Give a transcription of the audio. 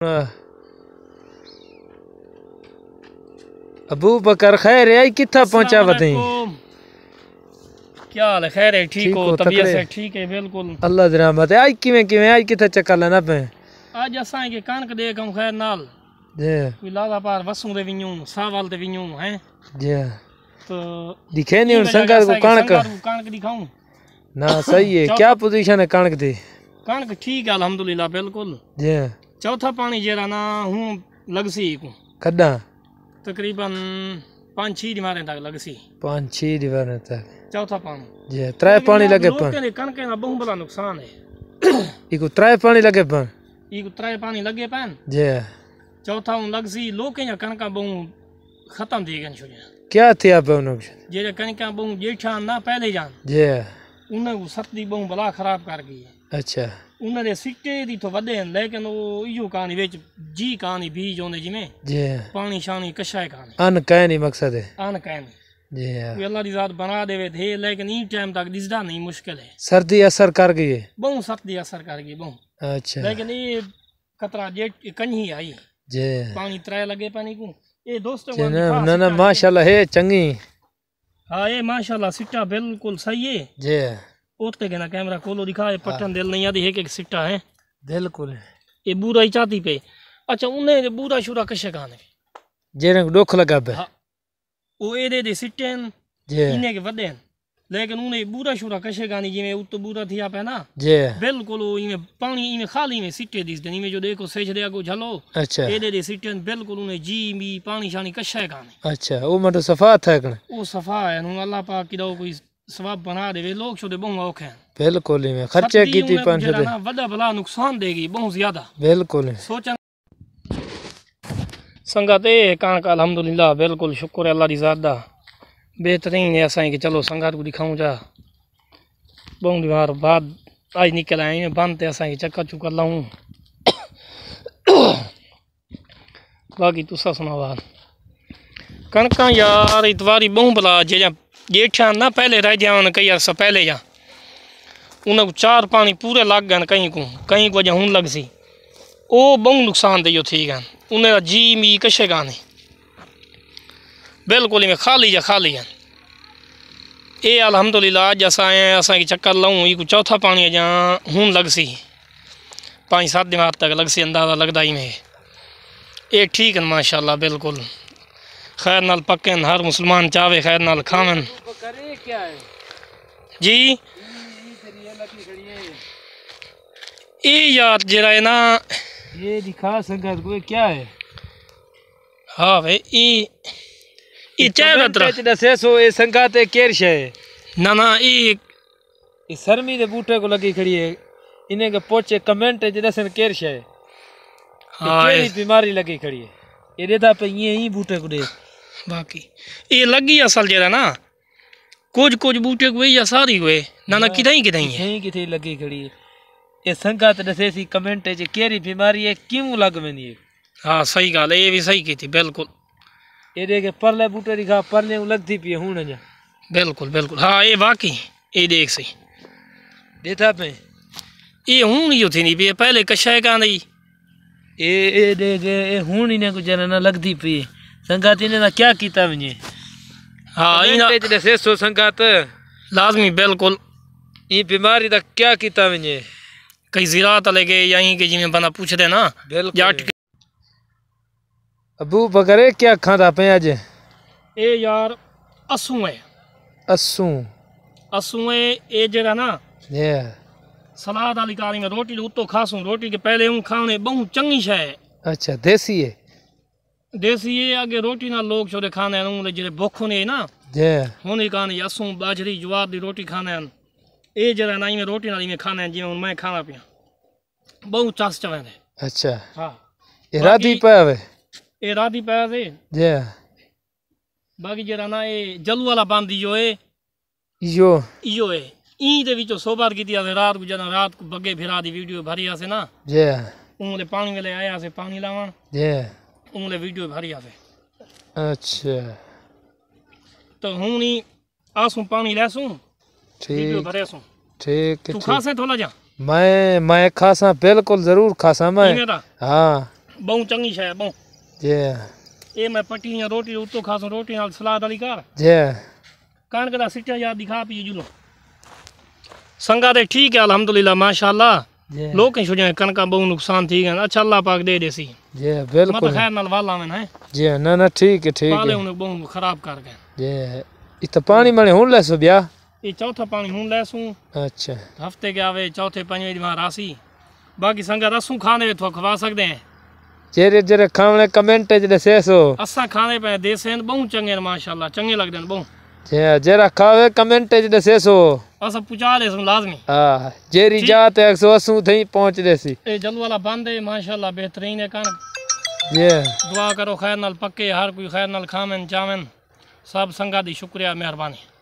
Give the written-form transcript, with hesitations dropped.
अबू बकर खैर है कितना पहुंचा बताई क्या हाल है खैर है ठीक हो तबीयत से ठीक है बिल्कुल अल्लाह दी रहमत है आज किवें किवें आज किथा चक्कर लाना पे आज असां के कणक दे कम खैर नाल जी कोई लादा पार वसू दे विन्यू सावल दे विन्यू हैं जी तो दिखे नहीं संगार को कणक दिखाऊं ना सही है क्या पोजीशन है कणक दी कणक ठीक है अल्हम्दुलिल्लाह बिल्कुल जी चौथा पानी जेरा ना हूं लगसी को कदा तकरीबन 5-6 दीवारें तक लगसी 5-6 दीवारें तक चौथा पानी जी त्रै पानी लगे पर कणक ना बहुत बड़ा नुकसान है इको त्रै पानी लगे पर इको त्रै पानी लगे पैन जी चौथा हूं लगसी लोके या कणका बहु खत्म थी गन छुया क्या थे आप उन जे कणका बहु जेठा ना पहले जान जी उन्हें को सर्दी बहु बला खराब कर गई अच्छा उन्हें सिट्टे दी तो वदे लेकिन वो इयो कहानी विच जी कहानी बीज होने जिमें जी पानी शानी कशाय कहानी अन कह नहीं मकसद है अन कह नहीं जी वे अल्लाह दी जात बना देवे थे लेकिन ई टाइम तक दिसदा नहीं मुश्किल है सर्दी असर कर गई है बहु सर्दी असर कर गई बहु अच्छा लेकिन ये खतरा जेठ कहीं आई जी पानी त्रै लगे पानी को ये दोस्तों ना ना माशाल्लाह है चंगी हाँ ये माशाल्लाह सिट्टा बिल्कुल सही है जी ओते के ना कैमरा खोलो दिखाए पटन दिल नहीं आती है एक सिट्टा है बिल्कुल ये बूरा ही चाहती पे अच्छा उन्हें बूरा शूरा कशे गाने जेने दुख लगा पे वो ए दे सिट्टे जी इन्हें के वदे लेकिन उन्हें बूरा शूरा कशे गानी जिमें उत बूरा थी आप है ना जी बिल्कुल इनमें पानी इनमें खाली में सिट्टे दिस दिन इनमें जो देखो सच दे को झलो अच्छा ए दे सिट्टे बिल्कुल उन्हें जी भी पानी शानी कशे गाने अच्छा वो मतलब सफा था कने वो सफा है नु अल्लाह पाक की दो कोई सवाब बना देवे लोग छोटे बहु औखे हैं बिल्कुल में खर्चे कीती पान जरा ना वदा भला नुकसान देगी बहुत ज्यादा बिल्कुल सोचन संगत ए कान का अल्हम्दुलिल्लाह बिल्कुल शुक्र है अल्लाह दी जात दा बेहतरीन है असां के चलो संगत को दिखाऊं जा बहुत दीवार बाद आज निकल आए बंद ते असां के चक्कर चुकर लाऊं बाकी तुसा सुनावा कणका यार इतवारी बहु भला जे जेठा ना पहले रह जावन कई अर्सा पहले जा उन्हें 4 पानी पूरे लग गए कहीं को हूं लग सी वो बहु नुकसान दे थी गए उन्हें जी मी कशे गाने बिल्कुल में खाली हैं ये अल्हम्दुलिल्लाह अज अस आए असा की चक्कर लाऊं ये चौथा पानी अजा हूं लग सी 5-7 दिन तक लग सी अंदाज़ा लगता ही में ये ठीक है माशाल्लाह बिल्कुल खैर नाल पकन हर मुसलमान चावे खैर नाल खावन जी ये यार जरा है ना ये दिखा संगत को क्या है हाँ भाई ये चाय का दसे सो ये संगत है केर शे ना ये सरमी दे बूटे को लगी खड़ी है इन्हें के पोचे कमेंट है दसन केर शे हाँ केरी बीमारी लगी खड़ी है ये देता पे ये ही बूटे को दे बाकी ये लगी असल जरा ना कुछ बूटे को या सारी को ना कितनी लगी खड़ी है ये संगत दसे सी कमेंट है केरी बीमारी है क्यों लग वेंदी है हाँ सही गाल है ये भी सही की थी बिल्कुल ये देखे परले बूटे दिखा परले लगती पी हूं जा बिल्कुल हाँ ये वाकई ये देख सही देता पे ये हूं नहीं थी नहीं पी पहले कशाय का नहीं ये देख ये हूं ही ने कुछ ना लगती पी संगत इन्हें ना क्या कीता वने हाँ इन्हें दसे सो संगत लाजमी बिल्कुल ये बीमारी दा क्या कीता वने कई ज़िरात लगे यहीं के जिमें बना पूछते ना बिल्कुल अबू बकर क्या खादा पे आज ए यार असू है असू है ए जरा ना ये सलाद वाली कारी में रोटी उतो खासूं रोटी के पहले हूं खाने बहुत चंगी शय अच्छा देसी है आगे रोटी ना लोग छोड़े खाने नु जे भूख ने ना जे होने काने असू बाजरी ज्वार दी रोटी खाने ए जरा ना में रोटी नाली में खाने जिवें मैं खाना पिया बहुत चस चवे अच्छा हां ए राधी पावे ए राधी पावे जे बाकी जरा ना ए जलू वाला बांधी जो है यो है ई दे विचो सोबार की रात को जना रात को बगे फिरा दी वीडियो भरी आसे ना जे उंगले पानी में ले आया से पानी लावन जे उंगले वीडियो भरी आसे अच्छा तो हूं नी आसू पानी लेसू वीडियो भरे सू ठीक है तू खासे थोड़ा जा मैं खासा बिल्कुल जरूर खासा मैं हां बहु चंगी शय बहु जे ये मैं पट्टी रोटी उतो खासो रोटी नाल सलाद वाली कर जे कणक दा सिटा यार दिखा पी जुलो संगा ते ठीक है अल्हम्दुलिल्लाह माशाअल्लाह लोग छुड़े कणका बहु नुकसान थी गए अच्छा अल्लाह पाक दे देसी जे बिल्कुल मत खैर नाल वाला में है जे ना ठीक है पाले उन्हें बहु खराब कर गए जे इत पानी मने हुन लेसो बिया ये चौथा पानी हुन लेसू अच्छा हफ्ते के आवे चौथे पंजवे दी वहां रासी बाकी संगा रसू खाने तो खवा सकते हैं जेरे जेरे खाने कमेंट च दसेसो असा खाने पे देसे बहु चंगे माशाअल्लाह चंगे लगदे बहु जे जेरा खावे कमेंट च दसेसो असा पुचा दे लाजमी हां जेरी जात 180 थई पहुंच देसी ए जल वाला बंद है माशाअल्लाह बेहतरीन है कण जे दुआ करो खैर नाल पक्के हर कोई खैर नाल खावन चावन सब संगा दी शुक्रिया मेहरबानी।